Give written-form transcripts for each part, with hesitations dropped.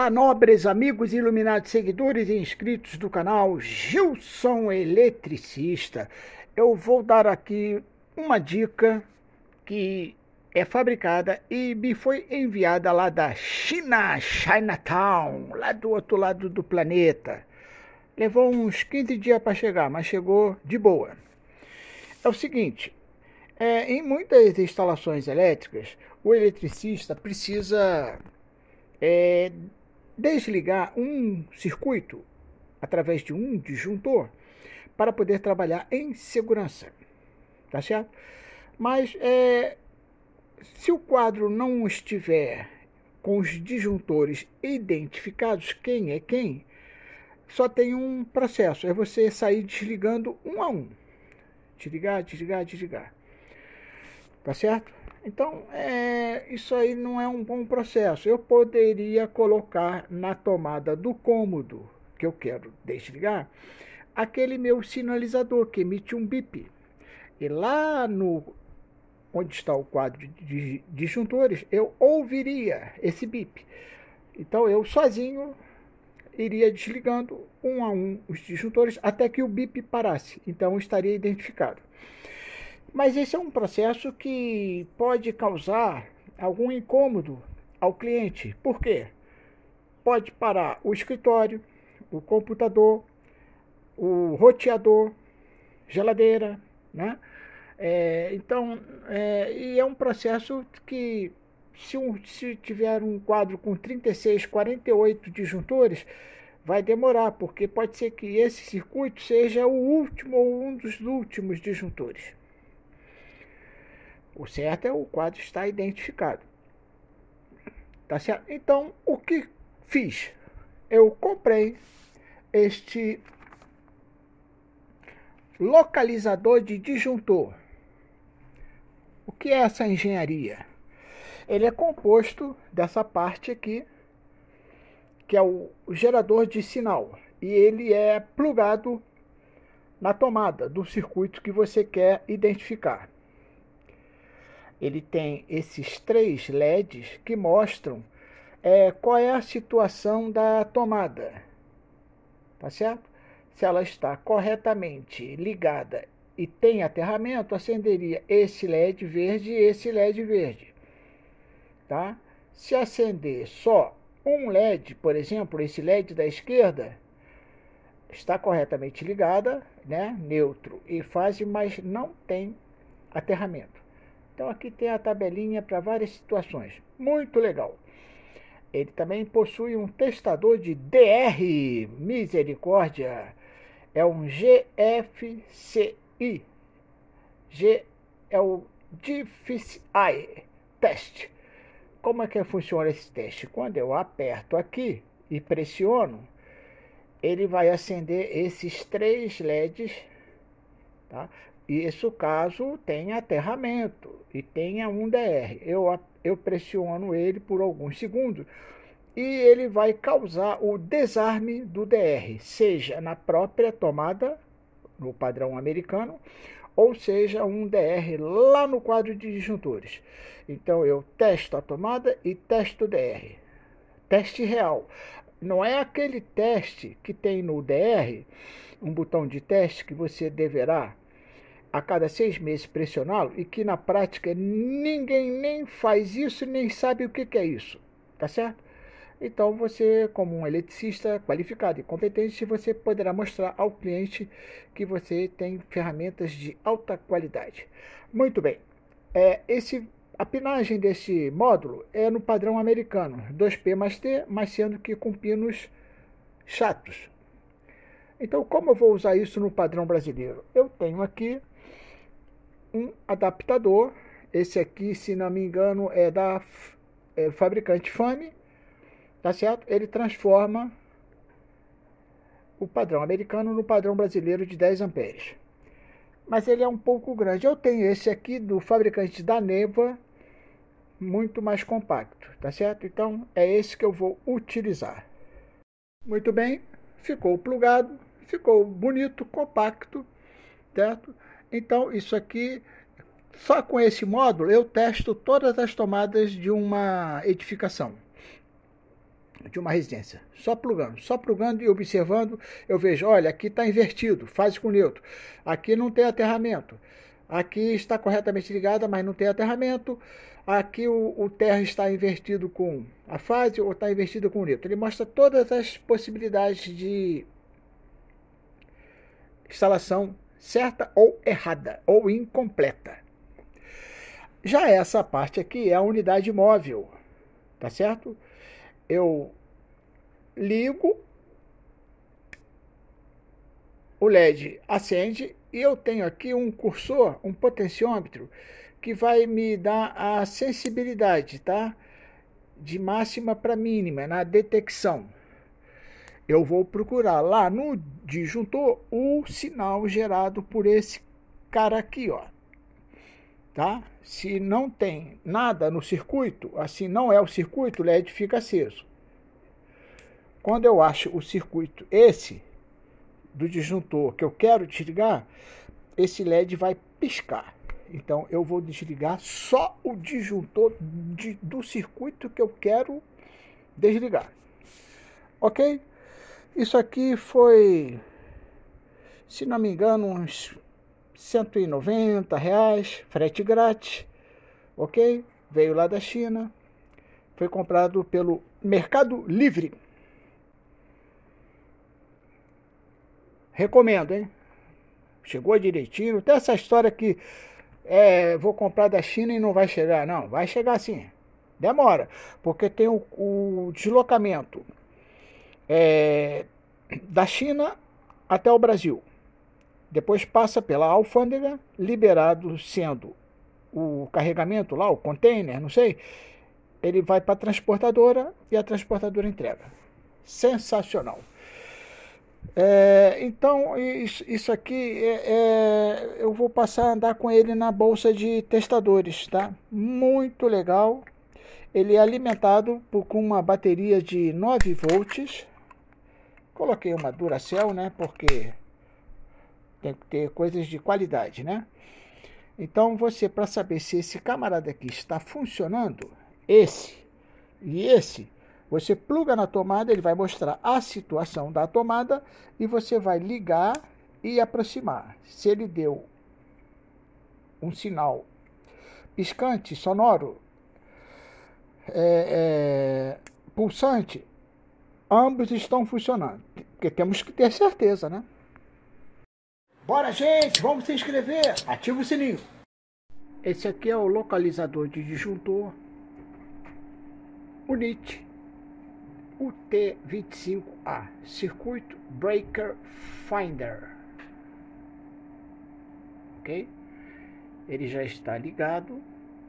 Olá, nobres amigos, iluminados seguidores e inscritos do canal Gilson Eletricista. Eu vou dar aqui uma dica que é fabricada e me foi enviada lá da China, Chinatown, lá do outro lado do planeta. Levou uns 15 dias para chegar, mas chegou de boa. É o seguinte, em muitas instalações elétricas, o eletricista precisa desligar um circuito através de um disjuntor para poder trabalhar em segurança, tá certo? Mas se o quadro não estiver com os disjuntores identificados, quem é quem, só tem um processo, é você sair desligando um a um. Desligar, desligar, desligar. Tá certo? Então, isso aí não é um bom processo. Eu poderia colocar na tomada do cômodo que eu quero desligar aquele meu sinalizador que emite um bip. E lá no onde está o quadro de disjuntores, eu ouviria esse bip. Então, eu sozinho iria desligando um a um os disjuntores até que o bip parasse. Então, estaria identificado. Mas esse é um processo que pode causar algum incômodo ao cliente. Por quê? Pode parar o escritório, o computador, o roteador, geladeira, né? E é um processo que, se tiver um quadro com 36, 48 disjuntores, vai demorar, porque pode ser que esse circuito seja o último ou um dos últimos disjuntores. O certo é o quadro estar identificado. Tá certo? Então, o que fiz? Eu comprei este localizador de disjuntor. O que é essa engenharia? Ele é composto dessa parte aqui, que é o gerador de sinal. E ele é plugado na tomada do circuito que você quer identificar. Ele tem esses 3 LEDs que mostram qual é a situação da tomada, tá certo? Se ela está corretamente ligada e tem aterramento, acenderia esse LED verde e esse LED verde, tá? Se acender só um LED, por exemplo, esse LED da esquerda, está corretamente ligada, né? Neutro e fase, mas não tem aterramento. Então aqui tem a tabelinha para várias situações. Muito legal. Ele também possui um testador de DR. Misericórdia. É um GFCI. G é o GFCI Test. Como é que funciona esse teste? Quando eu aperto aqui e pressiono, ele vai acender esses 3 LEDs, tá? Isso caso tenha aterramento e tenha um DR. Eu pressiono ele por alguns segundos e ele vai causar o desarme do DR, seja na própria tomada, no padrão americano, ou seja um DR lá no quadro de disjuntores. Então eu testo a tomada e testo o DR. Teste real. Não é aquele teste que tem no DR, um botão de teste que você deverá a cada 6 meses pressioná-lo e que na prática ninguém nem faz isso nem sabe o que é isso, tá certo? Então você, como um eletricista qualificado e competente, você poderá mostrar ao cliente que você tem ferramentas de alta qualidade. Muito bem, a pinagem desse módulo é no padrão americano, 2P mais T, mas sendo que com pinos chatos. Então, como eu vou usar isso no padrão brasileiro? Eu tenho aqui um adaptador. Esse aqui, se não me engano, é da fabricante Fame, tá certo? Ele transforma o padrão americano no padrão brasileiro de 10 amperes. Mas ele é um pouco grande. Eu tenho esse aqui do fabricante da Neva, muito mais compacto, tá certo? Então é esse que eu vou utilizar. Muito bem, ficou plugado, ficou bonito, compacto, certo? Então isso aqui, só com esse módulo eu testo todas as tomadas de uma edificação. de uma residência. Só plugando e observando, eu vejo, olha, aqui está invertido, fase com neutro. Aqui não tem aterramento. Aqui está corretamente ligada, mas não tem aterramento. Aqui o terra está invertido com a fase ou está invertido com o neutro. Ele mostra todas as possibilidades de instalação certa ou errada, ou incompleta. Já essa parte aqui é a unidade móvel, tá certo? Eu ligo, o LED acende e eu tenho aqui um cursor, um potenciômetro, que vai me dar a sensibilidade, tá? De máxima para mínima na detecção. Eu vou procurar lá no disjuntor o sinal gerado por esse cara aqui, ó. Tá? Se não tem nada no circuito, assim não é o circuito, o LED fica aceso. Quando eu acho o circuito esse do disjuntor que eu quero desligar, esse LED vai piscar. Então eu vou desligar só o disjuntor do circuito que eu quero desligar. Ok? Isso aqui foi, se não me engano, uns R$190, frete grátis, ok? Veio lá da China, foi comprado pelo Mercado Livre. Recomendo, hein? Chegou direitinho. Até essa história que vou comprar da China e não vai chegar. Não, vai chegar sim. Demora, porque tem o deslocamento da China até o Brasil. Depois passa pela alfândega, liberado sendo o carregamento lá, o container, não sei. Ele vai para a transportadora e a transportadora entrega. Sensacional. Então, isso aqui eu vou passar a andar com ele na bolsa de testadores, tá? Muito legal. Ele é alimentado com uma bateria de 9 volts. Coloquei uma Duracell, né? Porque tem que ter coisas de qualidade, né? Então, você, para saber se esse camarada aqui está funcionando, esse e esse, você pluga na tomada, ele vai mostrar a situação da tomada e você vai ligar e aproximar. Se ele deu um sinal piscante, sonoro, pulsante, ambos estão funcionando. Porque temos que ter certeza, né? Bora, gente! Vamos se inscrever! Ativa o sininho! Esse aqui é o localizador de disjuntor Unit UT25A, Circuit Breaker Finder. Ok? Ele já está ligado.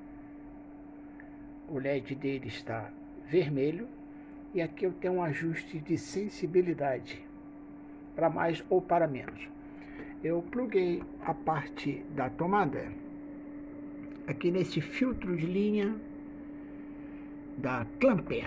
O LED dele está vermelho. E aqui eu tenho um ajuste de sensibilidade, para mais ou para menos. Eu pluguei a parte da tomada aqui nesse filtro de linha da Clamper.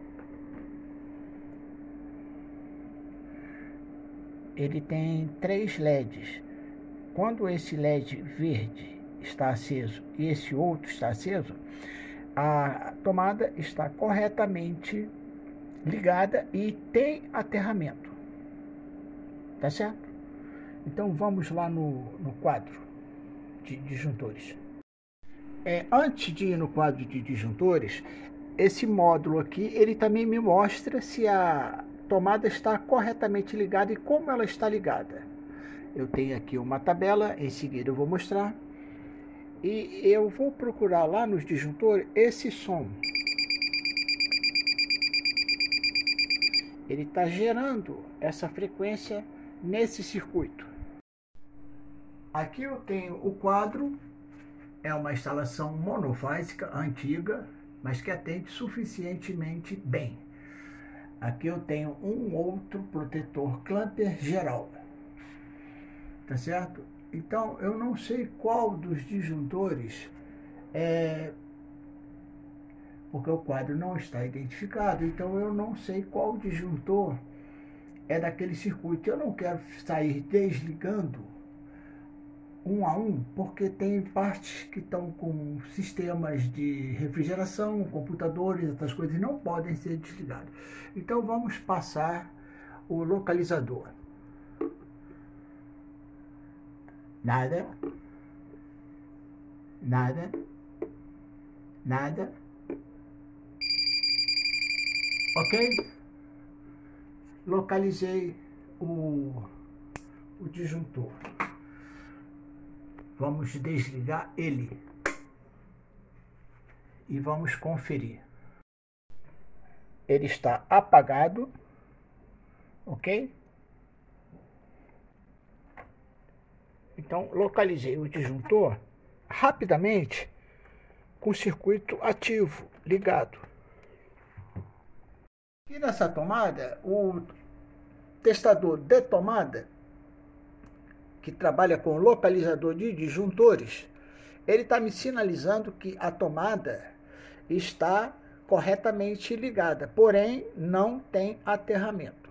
Ele tem 3 LEDs. Quando esse LED verde está aceso e esse outro está aceso, a tomada está corretamente ligada e tem aterramento. Tá certo? Então vamos lá no quadro de disjuntores. Antes de ir no quadro de disjuntores, esse módulo aqui, ele também me mostra se a tomada está corretamente ligada e como ela está ligada. Eu tenho aqui uma tabela, em seguida eu vou mostrar. E eu vou procurar lá nos disjuntores esse som. Ele está gerando essa frequência nesse circuito. Aqui eu tenho o quadro, é uma instalação monofásica antiga, mas que atende suficientemente bem. Aqui eu tenho um outro protetor Clamper geral, tá certo? Então eu não sei qual dos disjuntores porque o quadro não está identificado, então eu não sei qual disjuntor é daquele circuito. Eu não quero sair desligando um a um, porque tem partes que estão com sistemas de refrigeração, computadores, outras coisas, não podem ser desligados. Então vamos passar o localizador. Nada, nada, nada. Ok? Localizei o disjuntor. Vamos desligar ele e vamos conferir. Ele está apagado, ok? Então, localizei o disjuntor rapidamente com o circuito ativo, ligado. E nessa tomada, o testador de tomada, que trabalha com localizador de disjuntores, ele está me sinalizando que a tomada está corretamente ligada, porém não tem aterramento.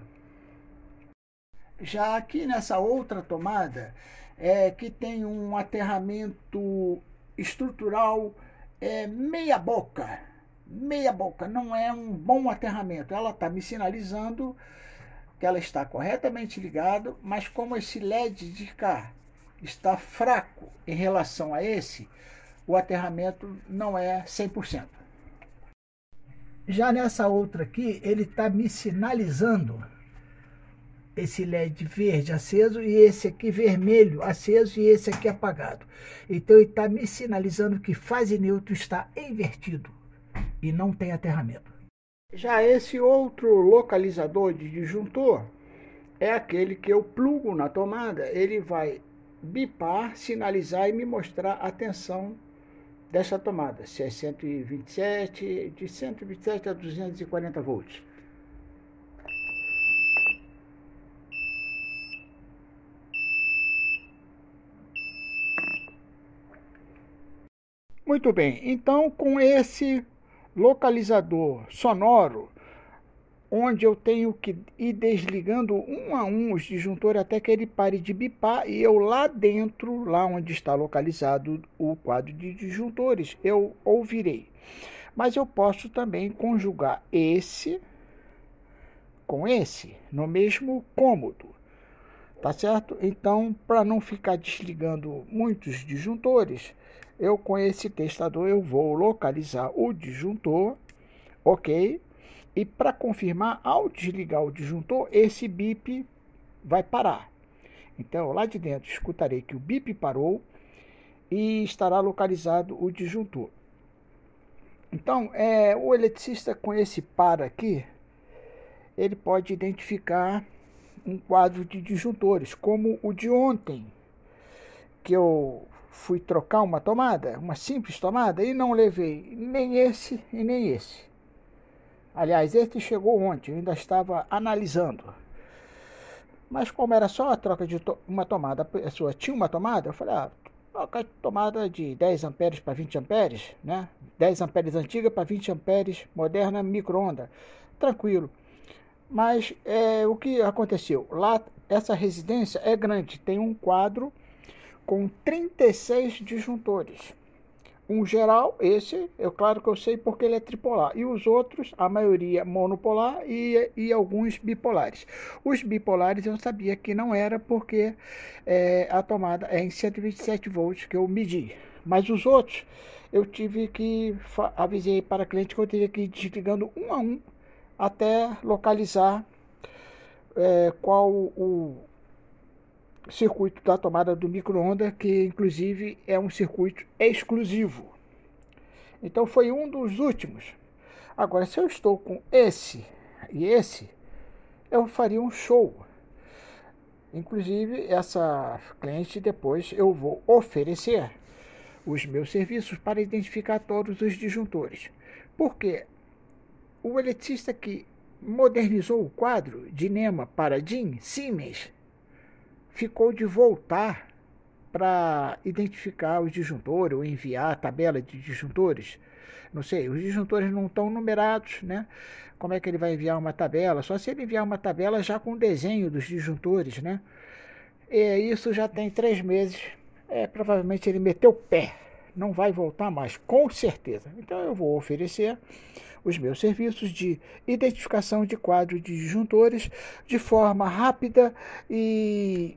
Já aqui nessa outra tomada, que tem um aterramento estrutural meia boca, não é um bom aterramento. Ela está me sinalizando que ela está corretamente ligada, mas como esse LED de cá está fraco em relação a esse, o aterramento não é 100%. Já nessa outra aqui, ele está me sinalizando esse LED verde aceso e esse aqui vermelho aceso e esse aqui apagado. Então ele está me sinalizando que fase neutro está invertido e não tem aterramento. Já esse outro localizador de disjuntor é aquele que eu plugo na tomada, ele vai bipar, sinalizar e me mostrar a tensão dessa tomada, se é 127, de 127 a 240 volts. Muito bem, então com esse localizador sonoro, onde eu tenho que ir desligando um a um os disjuntores até que ele pare de bipar e eu lá dentro, lá onde está localizado o quadro de disjuntores, eu ouvirei. Mas eu posso também conjugar esse com esse no mesmo cômodo, tá certo? Então, para não ficar desligando muitos disjuntores, eu com esse testador eu vou localizar o disjuntor, ok? E para confirmar, ao desligar o disjuntor, esse bip vai parar. Então, lá de dentro, escutarei que o bip parou e estará localizado o disjuntor. Então, o eletricista com esse par aqui, ele pode identificar um quadro de disjuntores, como o de ontem, que eu fui trocar uma tomada, uma simples tomada, e não levei nem esse e nem esse. Aliás, esse chegou ontem, eu ainda estava analisando. Mas como era só a troca de uma tomada, a pessoa tinha uma tomada, eu falei, troca de tomada de 10 amperes para 20 amperes, né? 10 amperes antiga para 20 amperes moderna micro-onda. Tranquilo. Mas o que aconteceu? Lá, essa residência é grande, tem um quadro com 36 disjuntores. Um geral, esse, claro que eu sei porque ele é tripolar. E os outros, a maioria monopolar e alguns bipolares. Os bipolares eu sabia que não era porque a tomada é em 127 volts que eu medi. Mas os outros, eu tive que, avisei para a cliente que eu teria que ir desligando um a um até localizar qual o circuito da tomada do micro-ondas, que inclusive é um circuito exclusivo. Então foi um dos últimos. Agora, se eu estou com esse e esse, eu faria um show. Inclusive, essa cliente depois eu vou oferecer os meus serviços para identificar todos os disjuntores. Porque o eletricista que modernizou o quadro de NEMA para DIN, Siemens, ficou de voltar para identificar os disjuntores ou enviar a tabela de disjuntores. Não sei, os disjuntores não estão numerados, né? Como é que ele vai enviar uma tabela? Só se ele enviar uma tabela já com o desenho dos disjuntores, né? E isso já tem 3 meses provavelmente ele meteu o pé, não vai voltar mais, com certeza. Então eu vou oferecer os meus serviços de identificação de quadro de disjuntores de forma rápida e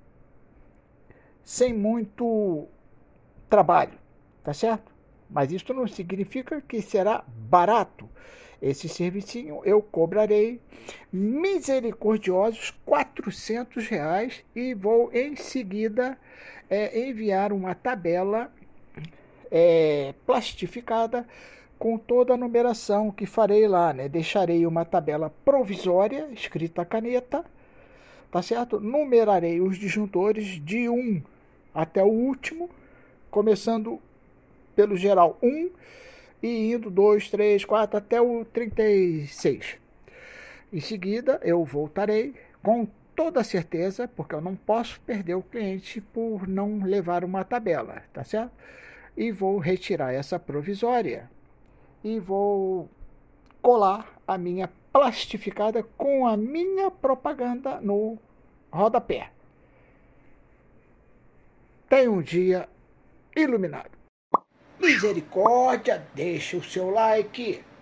sem muito trabalho, tá certo? Mas isso não significa que será barato. Esse servicinho eu cobrarei misericordiosos R$ 400 e vou em seguida enviar uma tabela plastificada com toda a numeração que farei lá, né? Deixarei uma tabela provisória escrita a caneta, tá certo? Numerarei os disjuntores de 1 até o último, começando pelo geral 1 e indo 2, 3, 4 até o 36. Em seguida, eu voltarei com toda certeza, porque eu não posso perder o cliente por não levar uma tabela, tá certo? E vou retirar essa provisória e vou colar a minha plastificada com a minha propaganda no rodapé. Tenha um dia iluminado. Misericórdia, deixe o seu like.